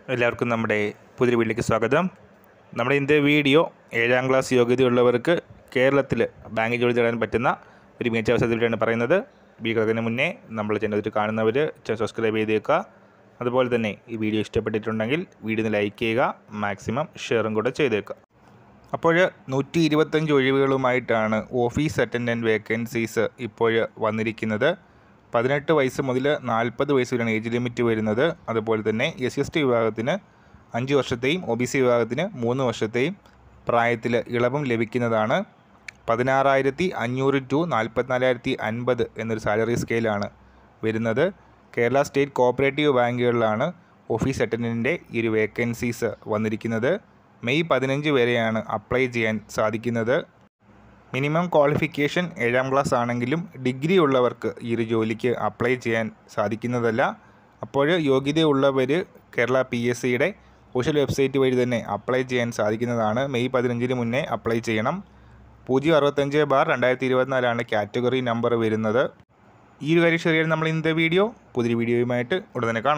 എല്ലാവർക്കും നമ്മുടെ പുതിയ വീട്ടിലേക്ക് സ്വാഗതം. നമ്മുടെ ഇന്നത്തെ വീഡിയോ 7ാം ക്ലാസ് യോഗ്യതയുള്ളവർക്ക് കേരളത്തിൽ ബാങ്ക് ജോലി നേടാൻ പറ്റുന്ന ഒരു മികച്ച അവസരത്തിലാണ് പറയുന്നത്. വീഡിയോയ്ക്ക് മുന്നേ നമ്മൾ ചാനൽ കാണുന്നവർ സബ്സ്ക്രൈബ് ചെയ്തേക്കുക. അതുപോലെ തന്നെ ഈ വീഡിയോ ഇഷ്ടപ്പെട്ടിട്ടുണ്ടെങ്കിൽ വീഡിയോ ലൈക്ക് ചെയ്യുക, മാക്സിമം ഷെയറും കൂടെ ചെയ്തേക്കുക. അപ്പോൾ 125 ഒഴിവുകളുമായിട്ടാണ് ഓഫീസ് അറ്റൻഡൻറ്റ് വേക്കൻസീസ് ഇപ്പോൾ വന്നിരിക്കുന്നത്. 18 വയസ്സ് മുതൽ 40 വയസ്സ് വരെയാണ് ഏജ് ലിമിറ്റ് വരുന്നത്. അതുപോലെ തന്നെ SC/ST വിഭാഗത്തിന് 5 വർഷത്തെയും OBC വിഭാഗത്തിന് 3 വർഷത്തെയും പ്രായത്തിൽ ഇളവും ലഭിക്കുന്നതാണ്. 16,500 ടു 44,050 എന്നൊരു സാലറി സ്കെയിലാണ് വരുന്നത്. കേരള സ്റ്റേറ്റ് കോഓപ്പറേറ്റീവ് ബാങ്കുകളിലാണ് ഓഫീസ് അറ്റൻഡൻറ്റിൻ്റെ ഈ ഒരു വേക്കൻസീസ് വന്നിരിക്കുന്നത്. മെയ് 15 വരെയാണ് അപ്ലൈ ചെയ്യാൻ സാധിക്കുന്നത്. മിനിമം ക്വാളിഫിക്കേഷൻ 7ാം ക്ലാസ് ആണെങ്കിലും ഡിഗ്രി ഉള്ളവർക്ക് ഈ ഒരു ജോലിക്ക് അപ്ലൈ ചെയ്യാൻ സാധിക്കുന്നതല്ല. അപ്പോൾ യോഗ്യതയുള്ളവർ കേരള PSCയുടെ ഒഫീഷ്യൽ വെബ്സൈറ്റ് വഴി തന്നെ അപ്ലൈ ചെയ്യാൻ സാധിക്കുന്നതാണ്. മെയ് 15 മുന്നേ അപ്ലൈ ചെയ്യണം. 065/2024 കാറ്റഗറി നമ്പർ വരുന്നത്. ഈ ഒരു കാര്യം ശരിയാണ്. നമ്മൾ ഇന്നത്തെ പുതിയ വീഡിയോയുമായിട്ട് ഉടനെ കാണാം.